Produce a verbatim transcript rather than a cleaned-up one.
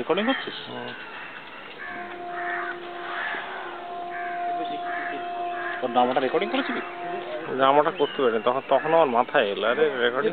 Recording করছিস? তোর জামাটা রেকর্ডিং করেছিলি? জামাটা করতে পারিনি তখন তখন আমার মাথায় এলো আরে রেকর্ডিং